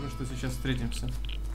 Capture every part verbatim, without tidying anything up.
похоже, что сейчас встретимся.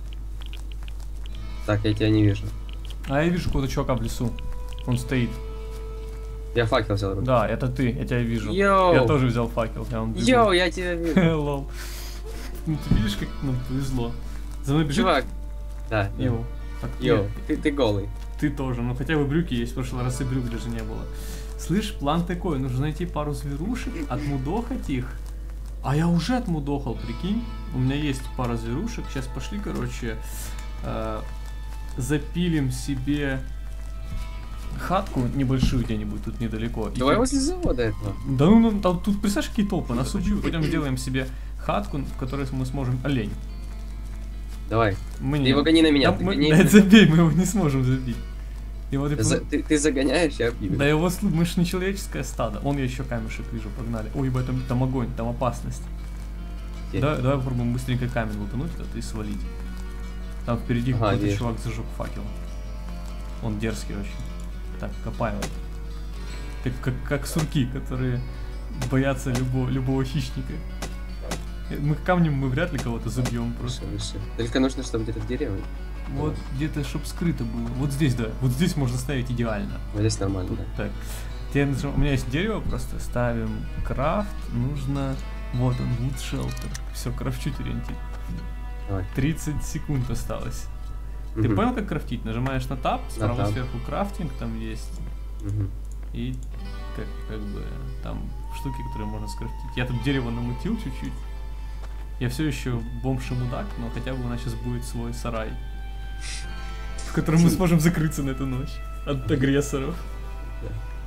Так, я тебя не вижу. А я вижу какого-то чувака в лесу. Он стоит. Я факел взял в руку. Да, это ты, я тебя вижу. Йоу! Я тоже взял факел. Я вон бегу. Йоу, я тебя вижу. Лол. Ну ты видишь, как нам повезло. За мной бежит. Чувак. Да. Йоу. Так, Йоу, нет, ты, ты голый. ты тоже, ну хотя бы брюки есть, в прошлый раз и брюк даже не было. Слышь, план такой, нужно найти пару зверушек, отмудохать их. А я уже отмудохал, прикинь. У меня есть пара зверушек. Сейчас пошли, короче, э, запилим себе хатку небольшую где-нибудь тут недалеко. Давай И... возле завода этого. Да ну, ну там, тут представляешь, какие толпы, нас убьют. Пойдем сделаем себе хатку, в которой мы сможем... Олень. Давай. Мы Ты не... его гони на меня. Да, Ты, мы... гони... да, забей, мы его не сможем забить. И вот За... ты, ты загоняешь, я бью. Да его, мы ж не человеческое стадо. Вон я еще камешек вижу, погнали. Ой, ебать, там, там огонь, там опасность. Да, давай попробуем быстренько камень лутануть этот и свалить. Там впереди Ага, какой-то вижу. чувак зажег факел. Он дерзкий очень. Так, копаем. Как, как, как сурки, которые боятся любого, любого хищника. Мы камнем мы вряд ли кого-то забьем просто. Выше, выше. Только нужно, чтобы где-то в дерево. Вот где-то, чтобы скрыто было. Вот здесь, да. Вот здесь можно ставить идеально. Вот здесь нормально, Тут, да. так. Теперь нажим- у меня есть дерево, просто ставим крафт. Нужно... Вот он, wood shelter. Все, крафчу терентить. Давай. тридцать секунд осталось. Ты Мгм. понял, как крафтить? Нажимаешь на таб, справа таб. сверху крафтинг там есть. Мгм. И как, как бы там штуки, которые можно скрафтить. Я тут дерево намутил чуть-чуть. Я все еще бомж и мудак, но хотя бы у нас сейчас будет свой сарай, в котором мы сможем закрыться на эту ночь от агрессоров. Да.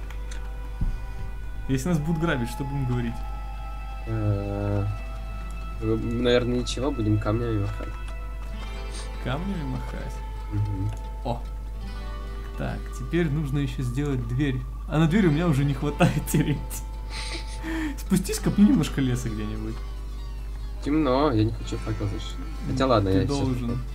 Если нас будут грабить, что будем говорить? Э, ну, наверное, ничего, будем камнями махать. Камнями махать. Мгм. О! Так, теперь нужно еще сделать дверь. А на дверь у меня уже не хватает тереть. Спустись, копни немножко леса где-нибудь. Темно, я не хочу факел зажечь. Хотя ладно, Ты я должен. сейчас...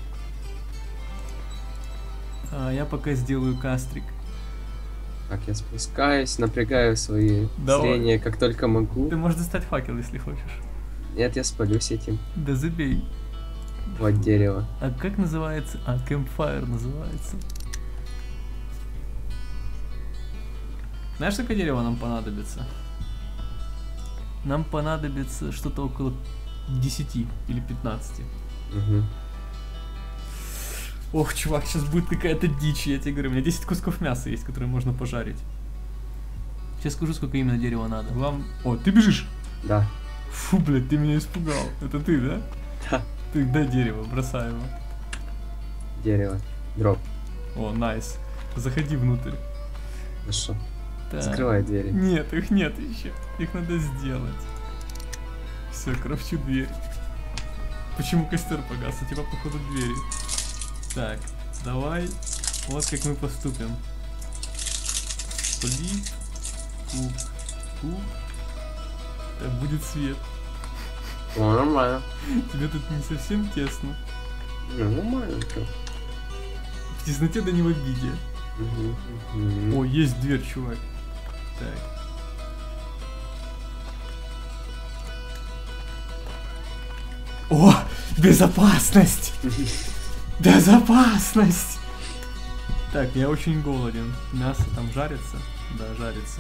А я пока сделаю кастрик. Так, я спускаюсь, напрягаю свои Давай. зрения, как только могу. Ты можешь достать факел, если хочешь. Нет, я спалюсь этим. Да забей. Вот дерево. А как называется? А, campfire называется. Знаешь, сколько дерева нам понадобится? Нам понадобится что-то около десяти или пятнадцати. Угу. Ох, чувак, сейчас будет какая-то дичь, я тебе говорю. У меня десять кусков мяса есть, которые можно пожарить. Сейчас скажу, сколько именно дерева надо. Вам... О, ты бежишь! Да. Фу, блядь, ты меня испугал. Это ты, да? Да. Ты дай дерево, бросай его. Дерево. Дроп. О, найс. Заходи внутрь. Хорошо. Так. Закрывай двери. Нет, их нет еще. Их надо сделать. Все, крафчу дверь. Почему костер погас? У тебя, походу, двери. Так, давай. Вот как мы поступим. Сплит. Куб. Куб. Так, будет свет. О, нормально. Тебе тут не совсем тесно. Ну, нормально. всё. В тесноте да не в обиде. Мгм, мгм. О, есть дверь, чувак. Так. О, безопасность! Безопасность! Так, я очень голоден. Мясо там жарится? Да, жарится.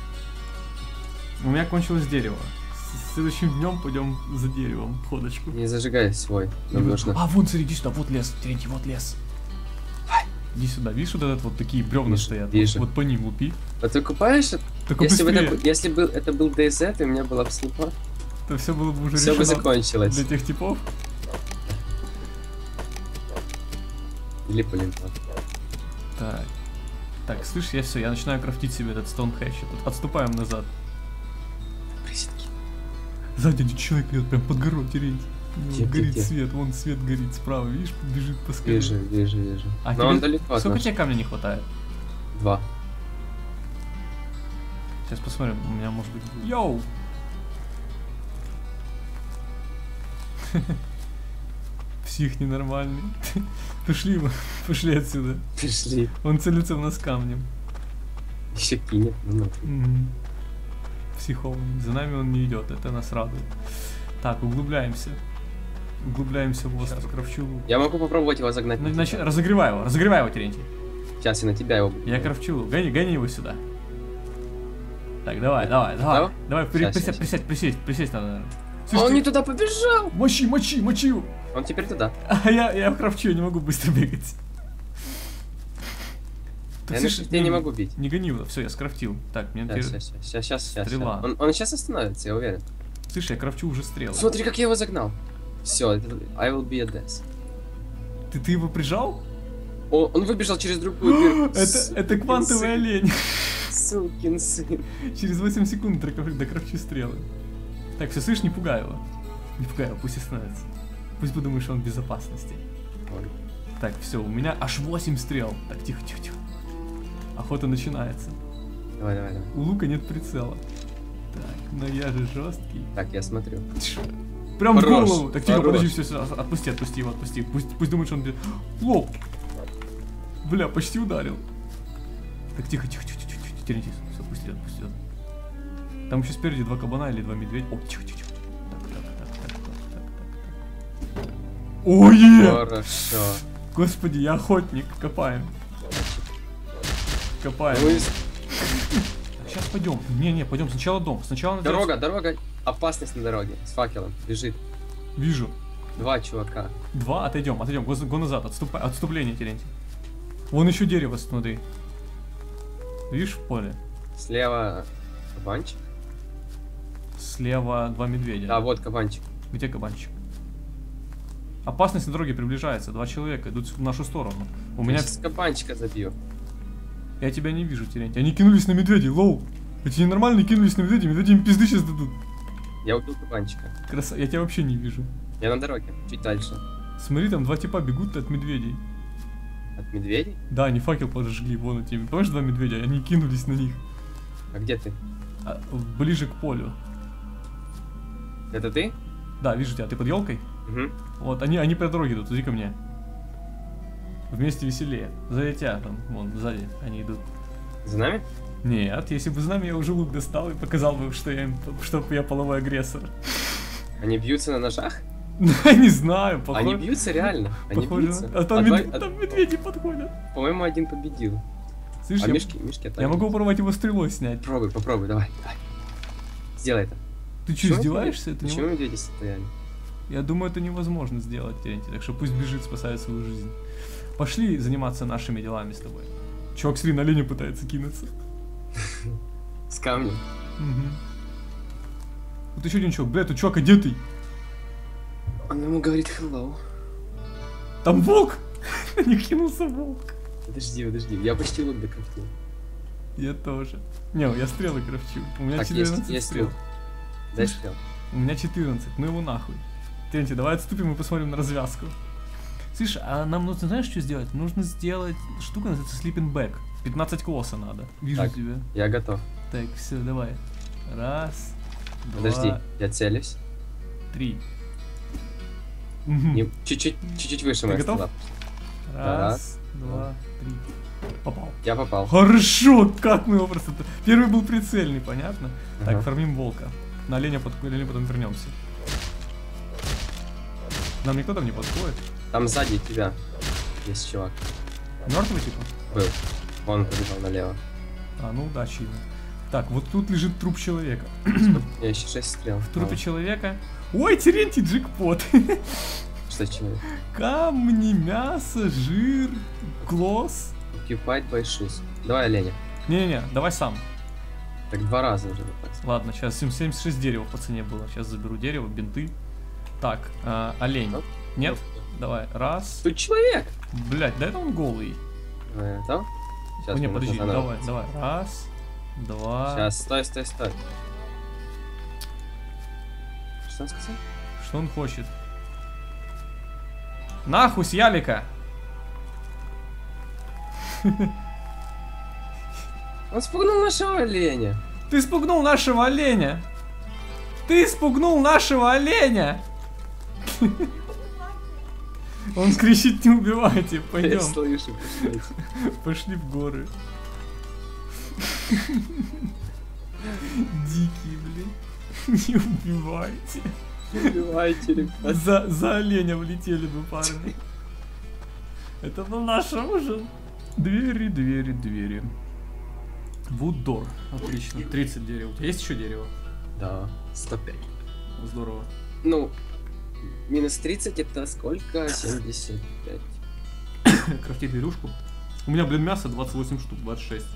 У меня кончилось дерево. С следующим днем пойдем за деревом, ходочку. Не зажигай свой. Нам нужно. А, вон, смотри, иди сюда, вот лес, Терентий, вот лес. Иди сюда, видишь, вот этот вот такие бревна Вижу, стоят. вижу. Вот, вот по ним лупи. А ты купаешь? Только Если бы, быстрее, это, б- если бы это был DayZ, и у меня была бы снипа, то все было бы уже все бы решено закончилось. для тех типов. Или полимпа. Так. Так, слышь, я все, я начинаю крафтить себе этот Стоунхендж. Тут отступаем назад. Присядки. Сзади один человек идет прям под горой, Терентий. У него Где, где, горит где? свет, вон свет горит справа, видишь, бежит по скале. Вижу, вижу, вижу. А Но тебе- он далеко от Сколько нас. тебе камня не хватает? Два. Сейчас посмотрим, у меня может быть... Йоу! Псих ненормальный. Пошли, мы, пошли отсюда. Пришли. Он целится в нас камнем. Еще кинет. Ну, нафиг. Мгм. Психованный. За нами он не идет, это нас радует. Так, углубляемся. Углубляемся в остров, крафчу лук. Я могу попробовать его загнать. На- нач- Разогревай его, разогревай его, Терентий. Сейчас я на тебя его буду. Я крафчу лук. Гони, гони его сюда. Так, давай, давай, давай. Давай? Давай, при- Щас, присядь, щас, присядь, присесть, присесть надо, наверное. А Слышь, он ты- не туда побежал! Мочи, мочи, мочи его. Он теперь туда. А я, я крафчу, я не могу быстро бегать. Так, Я, слышь, на- я не могу бить. Не гони его, все, я скрафтил. Так, мне теперь... Сейчас, сейчас, сейчас, сейчас. Стрела. Он, он сейчас остановится, я уверен. Слышь, я крафчу уже стрелы. Смотри, как я его загнал. Все, I will be a death. Ты, ты его прижал? О, он выбежал через другую дырку. Это, это квантовый олень. Сукин сын. Через восемь секунд докрафчу стрелы. Так, все, слышь, не пугай его. Не пугай его, пусть остановится. Пусть подумает, что он в безопасности. Ой. Так, все, у меня аж восемь стрел. Так, тихо, тихо, тихо. Охота начинается. Давай, давай, давай. У лука нет прицела. Так, но я же жесткий. Так, я смотрю. Прям Хорош, в голову. Так, тихо, хорош. подожди, все, все, отпусти, отпусти его, отпусти. Пусть, пусть думает, что он... без- Лоб! Бля, почти ударил. Так, тихо, тихо, тихо, тихо, тихо, Терентий, все, отпусти, отпусти. Там еще спереди два кабана или два медведя. О, тихо, тихо, тихо. Так, так, так, так, так, так, так, так. Ое! Хорошо. Господи, я охотник, копаем. Копаем. Ну и Сейчас пойдем. Не-не, пойдем сначала дом. Сначала надо Дорога, дорога. Опасность на дороге. С факелом. Бежит. делать- Вижу. Два чувака. Два, отойдем, отойдем. Го, го назад, отступай, отступление, Терентий. Вон еще дерево, смотри. Видишь в поле? Слева кабанчик. Слева два медведя. Да, вот кабанчик. Где кабанчик? Опасность на дороге приближается. Два человека идут в нашу сторону. У Я меня... сейчас кабанчика забью. Я тебя не вижу, Терентий. Они кинулись на медведей, лоу. Эти ненормальные кинулись на медведей, медведи им пизды сейчас дадут. Я убил кабанчика. Краса... Я тебя вообще не вижу. Я на дороге. Чуть дальше. Смотри, там два типа бегут от медведей. От медведей? Да, они факел подожгли, вон эти. Помнишь, два медведя? Они кинулись на них. А где ты? А, ближе к полю. Это ты? Да, вижу тебя. Ты под елкой? Угу. Вот, они, они по дороге идут, иди ко мне. Вместе веселее. Сзади тебя, там, вон, сзади они идут. За нами? Нет, если бы с нами, я уже лук достал и показал бы, что я, им, что я половой агрессор. Они бьются на ножах? Не знаю, похоже. Они бьются реально. Они Похоже. бьются. А там, А мед- два- а- там медведи подходят. По-моему, один победил. Слышь, А я, мишки, мишки я могу попробовать его стрелой снять. Попробуй, попробуй, давай, давай. Сделай это. Ты что, Почему издеваешься? Это медведи- Почему не... медведи стояли? Я думаю, это невозможно сделать, Терентий. Так что пусть бежит, спасает свою жизнь. Пошли заниматься нашими делами с тобой. Чувак, смотри, на оленя пытается кинуться. С камнем. Угу. Вот еще один чувак. Бля, тут чувак одетый. Он ему говорит hello. Там волк! На них кинулся волк. Подожди, подожди. Я почти лук докрафтил. Я тоже. Не, я стрелы крафчу. У меня Так, есть, четырнадцать есть стрел. лук. Дай стрел. У меня четырнадцать. Ну его нахуй. Терентий, давай отступим и посмотрим на развязку. Слышь, а нам нужно, знаешь, что сделать? Нужно сделать штука, называется sleeping bag. пятнадцать клосса надо. Вижу Так. тебя. Я готов. Так, все, давай. Раз, Подожди, два, я целюсь. три. Мгм. Не- Чуть-чуть, чуть-чуть выше Ты моего готов? стола. Раз, два, три. Попал. Я попал. Хорошо, как мы его просто... Первый был прицельный, понятно? Так, Ага. фармим волка. На оленя, под... оленя потом вернемся. Нам никто там не подходит. Там сзади тебя есть чувак. Мертвый типа? Был. Он побежал налево. А, ну удачи ему. Так, вот тут лежит труп человека. У меня еще шесть стрел. В трупе А, человека... Ой, Терентий, джекпот! Что человек? Камни, мясо, жир, клосс. Occupied by shoes. Давай оленя. Не-не-не, давай сам. Так два раза уже выпасть. Ладно, сейчас семьдесят шесть дерева по цене было. Сейчас заберу дерево, бинты. Так, а, олень. Оп. Нет? Давай, раз. Тут человек! Блять, да это он голый. Давай, там? Сейчас, Не, мне подожди, нужно давай, заново. давай. Раз, два. Сейчас, стой, стой, стой. Что он сказал? Что он хочет? Нахуй с ялика! Он спугнул нашего оленя. Ты спугнул нашего оленя! Ты спугнул нашего оленя! Он кричит, не убивайте, Я пойдем. слышу, пошлите. Пошли в горы. Дикие, блин. Не убивайте. Убивайте, ребят. За, за оленя влетели бы, парни. Это был наш ужин. Двери, двери, двери. Вуддор. Отлично. тридцать дерева. У тебя есть еще дерево? Да, сто пять. Здорово. Ну, минус тридцать это сколько? семьдесят пять. Крафти дверюшку. У меня, блин, мясо двадцать восемь штук, двадцать шесть.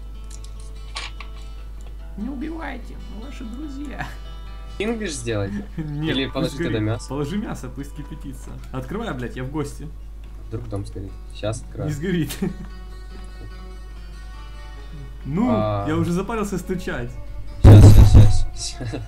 Не убивайте, мы ваши друзья. Кингбиш сделать? Нет, Или пусть положи горит. туда мясо? Положи мясо, пусть кипятится. Открывай, блядь, я в гости. Вдруг дом сгорит. Сейчас Не открою. сгорит. Ну, А. я уже запарился стучать. Сейчас, сейчас, сейчас.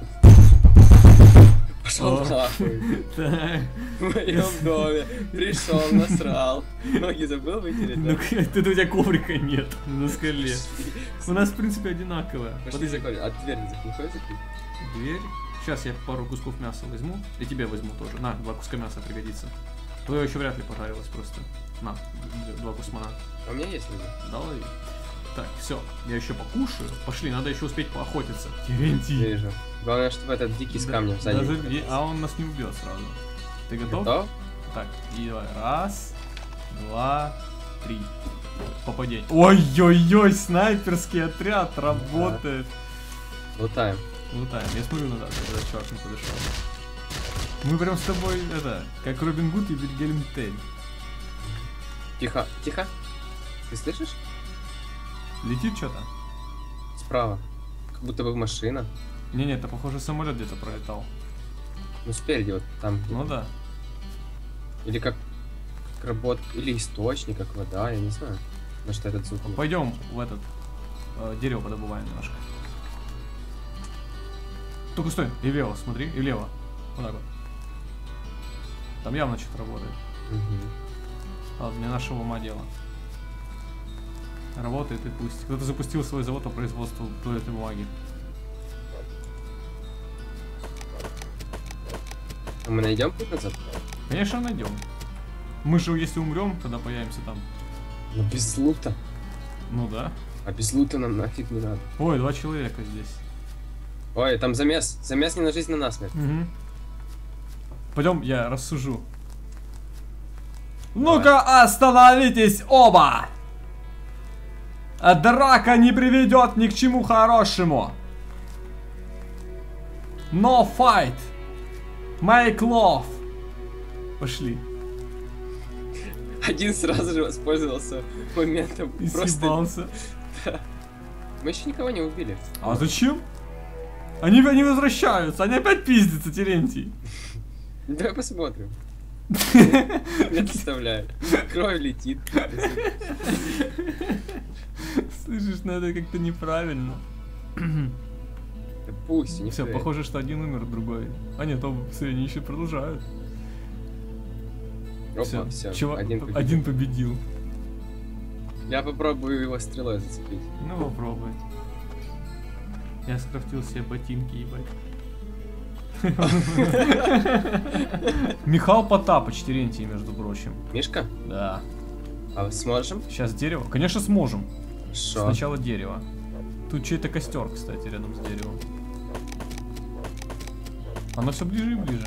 Пошел О. нахуй. Так. В моем доме. Пришел, насрал. Ноги забыл вытереть, Ну, да? тут у тебя коврика нет на скале. У нас, в принципе, одинаковая. Пошли Подожди, закрой. А дверь не закрыть? дверь. Сейчас я пару кусков мяса возьму. И тебе возьму тоже. На, два куска мяса пригодится. Твое еще вряд ли пожарилось просто. На, два кусмана. А у меня есть люди. Давай. Так, все, я еще покушаю. Пошли, надо еще успеть поохотиться. Терентий. Вижу. Главное, чтобы этот дикий с камнем сзади. Даже- не и- а он нас не убьет сразу. Ты готов? Готов? Так, и давай. Раз, два, три. Попадение. Ой-ой-ой, снайперский отряд работает. Лутаем. Лутаем. Я смотрю назад, когда чувак не подошел. Мы прям с тобой, это, как Робин Гуд и Вильгельм Тель. Тихо, тихо. Ты слышишь? Летит что-то? Справа. Как будто бы машина. Не-не, это похоже самолет где-то пролетал. Ну спереди вот там. где-то. Ну да. Или как, как работ... Или источник, как вода, я не знаю. На что этот звук. Пойдем в этот э, дерево подобываем немножко. Только стой, и влево, смотри, и влево. Вот так вот. Там явно что-то работает. Угу. Ладно, не нашего ума дело. Работает и пусть. Кто-то запустил свой завод по производству туалетной бумаги. А мы найдем путь назад? Конечно, найдем. Мы же, если умрем, тогда появимся там. Но без лута. Ну да. А без лута нам нафиг не надо. Ой, два человека здесь. Ой, там замес. Замес не на жизнь, на насмерть. Угу. Пойдем, я рассужу. Ну-ка, остановитесь оба! А драка не приведет ни к чему хорошему. No fight. Make love. Пошли. Один сразу же воспользовался моментом. И Просто... съебался. Мы еще никого не убили. А зачем? Они, они возвращаются, они опять пиздятся, Терентий. Давай посмотрим. Я представляю. Кровь летит. Слышишь, ну это как-то неправильно. Да пусть, не Все, впрямь. похоже, что один умер, другой. А нет, оба все, они еще продолжают. Опа, Все, все. чувак, Один победил. один победил. Я попробую его стрелой зацепить. Ну попробуй. Я скрафтил себе ботинки, ебать. Михаил Потапыч, Терентий, между прочим. Мишка, Да. а сможем? Сейчас дерево. Конечно, сможем. Хорошо. Сначала дерево. Тут чей-то костер, кстати, рядом с деревом. Оно все ближе и ближе.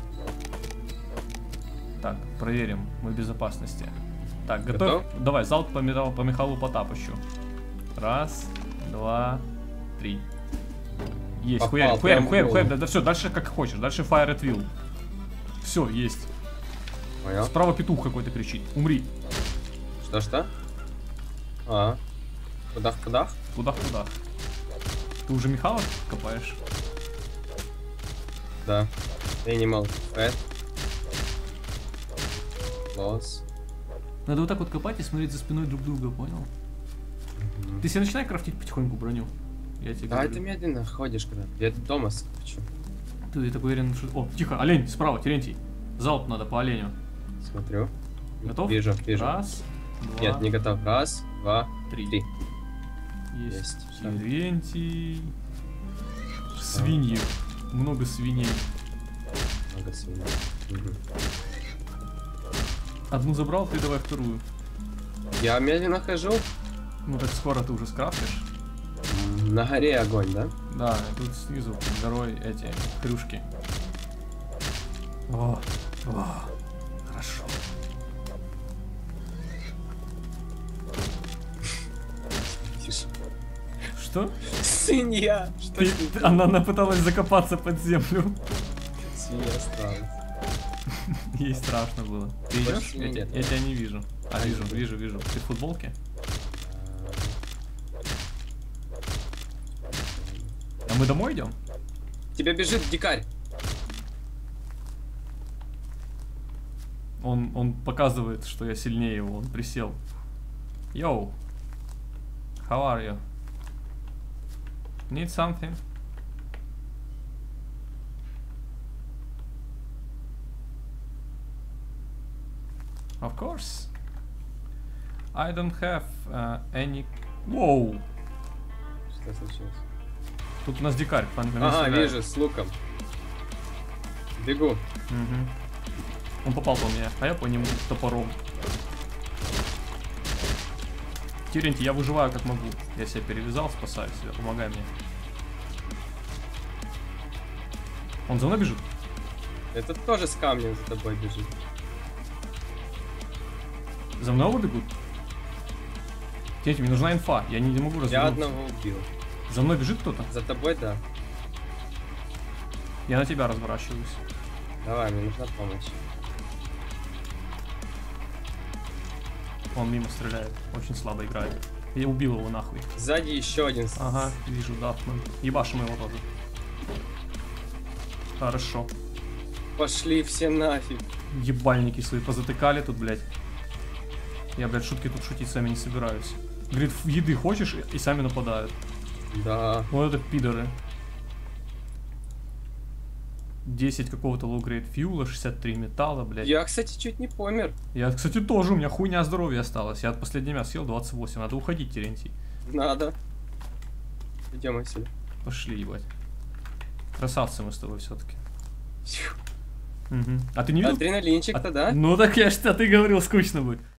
Так, проверим. Мы в безопасности. Так, готов? Готов? Давай, залп по, Михаилу- по Михаилу Потапычу. Раз, два, три. Есть, Попал, хуярим, хуярим, прям в хуярим, хуярим. голову. Да, все, дальше как хочешь. Дальше fire at will. Все, есть. Понял. Справа петух какой-то кричит. Умри. Что-что? А. Кудах-кудах? Куда-куда. Ты уже Михаила копаешь? Да. Animal Pet. Loss. Надо вот так вот копать и смотреть за спиной друг друга, понял? Ты себе начинай крафтить потихоньку броню. Я тебе Да, говорю. ты медленно ходишь когда. Я дома хочу. Ты так уверен, что... О, тихо, олень, справа, Терентий. Залп надо по оленю. Смотрю. Готов? Вижу, вижу. Раз, два, Нет, не готов. Раз, два, три. три. Есть. Есть. Терентий. Свиньи. Много свиней. Много свиней. Мгм. Одну забрал, ты давай вторую. Я медленно хожу. Ну так скоро ты уже скрафтишь. М, На горе огонь, да? Да, и тут снизу под горой эти крюшки. О, о, хорошо. Что? Свинья! Что Ты, с ней было? она, она пыталась закопаться под землю. Свинья осталась. Ей страшно было. Ты Больше идешь? свиней Я, нет. те- я тебя не вижу. А, А, вижу, иду. вижу, вижу. Ты в футболке? А мы домой идем? Тебя бежит дикарь. Он, он показывает, что я сильнее его. Он присел. Йоу. How are you? Need something? Of course. I don't have uh, any... Воу! Что случилось? Тут у нас дикарь. по- по мне Ага, стреляет. вижу, с луком. Бегу. Мгм. Он попал по мне, а я по нему топором. Терентий, я выживаю как могу. Я себя перевязал, спасаю себя, помогай мне. Он за мной бежит? Этот тоже с камнем за тобой бежит. За мной оба бегут? Терентий, мне нужна инфа, я не, не могу Я развернуться. одного убил. За мной бежит кто-то? За тобой, да. Я на тебя разворачиваюсь. Давай, мне нужна помощь. Он мимо стреляет, очень слабо играет. Я убил его нахуй. Сзади еще один. с- Ага, вижу, да. Мы ебашим его тоже. Хорошо. Пошли все нафиг. Ебальники свои позатыкали тут, блядь. Я, блядь, шутки тут шутить с вами не собираюсь. Говорит, «Ф- еды хочешь?» и сами нападают. Да. Вот это пидоры. десять какого-то low-grade фьюла, шестьдесят три металла, блядь. Я... Я, кстати, чуть не помер. кстати, тоже, у меня хуйня здоровья осталась. Я от последнего мяса съел двадцать восемь. Надо уходить, Терентий. Надо. Идем отсюда. Пошли, ебать. Красавцы мы с тобой все-таки. А ты не видел? Адреналинчик-то, А- да? Ну так я ж, а ты говорил, скучно будет.